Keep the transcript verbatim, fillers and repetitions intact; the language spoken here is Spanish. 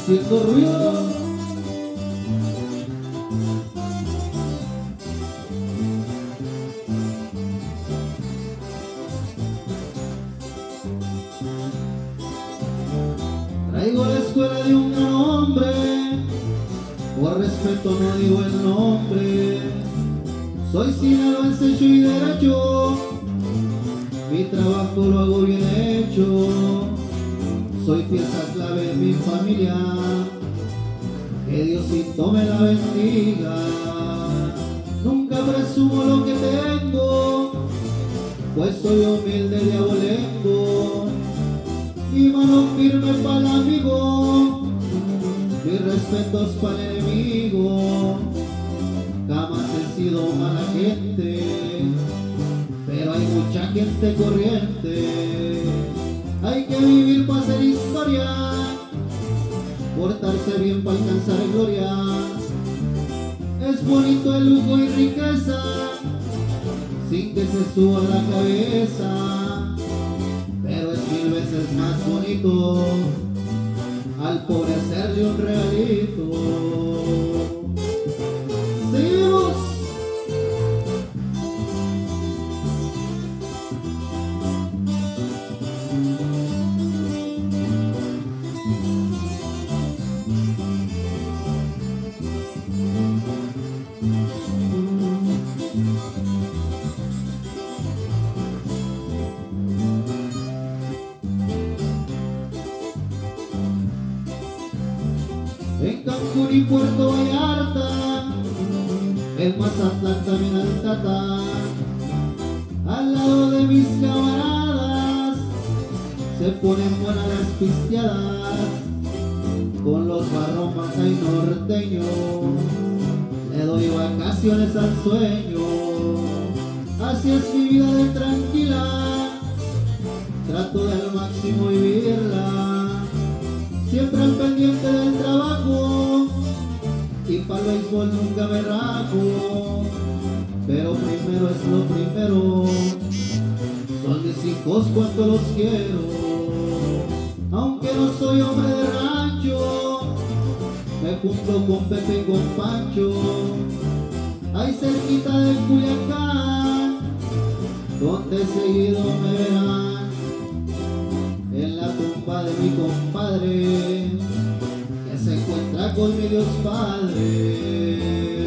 haciendo ruido. Traigo la escuela de un gran hombre, por respeto no digo el nombre. Soy sinaloense hecho y derecho, mi trabajo lo hago bien hecho. Soy pieza clave en mi familia, que Diosito me la bendiga. Nunca presumo lo que tengo, pues soy humilde de abolengo. Y mano firme para el amigo, mis respetos para el enemigo. Jamás he sido mala gente, pero hay mucha gente corriente. Hay que vivir para hacer historia, portarse bien para alcanzar gloria. Es bonito el lujo y riqueza, sin que se suba la cabeza, pero es mil veces más bonito al pobre hacerle un regalito. ¡Seguimos! En Cancún y Puerto Vallarta, en Mazatlán también al Tata, al lado de mis camaradas, se ponen buenas las pisteadas, con los barromas y norteño, le doy vacaciones al sueño. Así es mi vida de tranquila, trato de al máximo vivirla, siempre al pendiente del trabajo, y para el béisbol nunca me rajo. Pero primero es lo primero, son mis hijos cuanto los quiero. Aunque no soy hombre de rancho, me junto con Pepe y con Pancho, ahí cerquita de Culiacán, donde seguido me verán, en la tumba de mi compadre, que se encuentra con mi Dios Padre.